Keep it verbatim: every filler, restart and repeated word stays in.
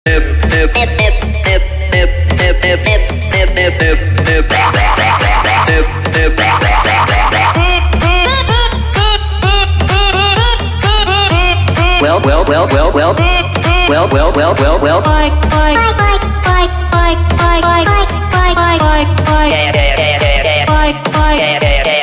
Well, well, well, well, well, well, well, well, well, well. Bye, bye, bye, bye, bye, bye, bye, bye, bye, bye, bye, bye, bye, bye, bye, bye, bye, bye, bye, bye,